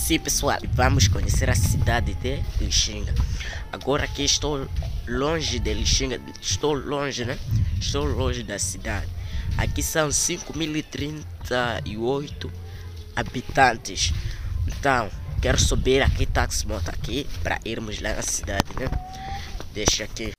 Sim, pessoal, vamos conhecer a cidade de Lixinga. Agora aqui estou longe de Lixinga, estou longe, né? Estou longe da cidade. Aqui são 5.038 habitantes. Então, quero subir aqui táxi moto aqui para irmos lá na cidade, né? Deixa aqui.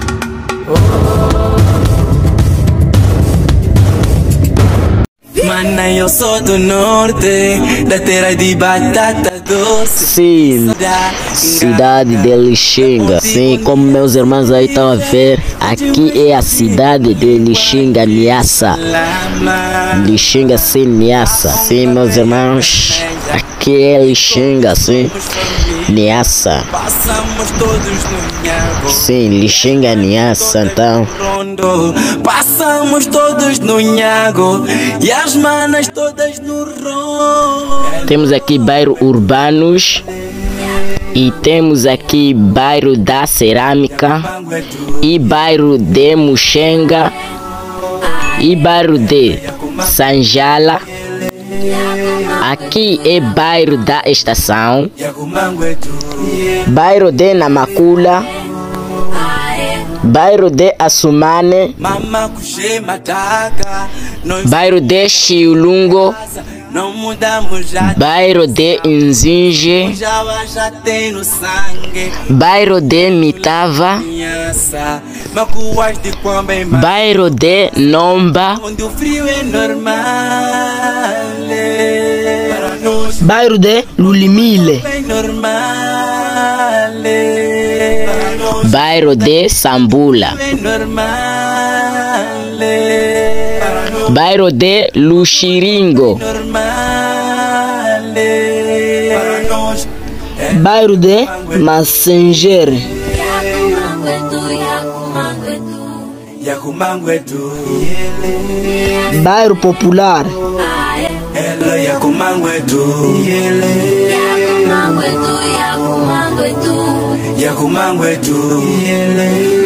Mana, eu sou do norte, da terra de batata doce. Sim, cidade de Lixinga. Sim, como meus irmãos aí estão a ver, aqui é a cidade de Lixinga, Niassa. Lixinga, sim, Niassa. Sim, meus irmãos, aqui é Lixinga, sim, Niassa. Passamos todos no Nhago. Sim, Lixinga, Niassa, então. Passamos todos no Nhago e as manas todas no rondo. Temos aqui bairro Urbanos e temos aqui bairro da Cerâmica e bairro de Muxenga e bairro de Sanjala. Aqui é bairro da Estação, bairro de Namakula, bairro de Assumane, bairro de Chiulungo, bairro de Nzinge, bairro de Mitava, bairro de Nomba, bairro de Lulimile, bairro de Sambula, bairro de Luxiringo, bairro de Massengere, bairro Popular, Yakumanguetu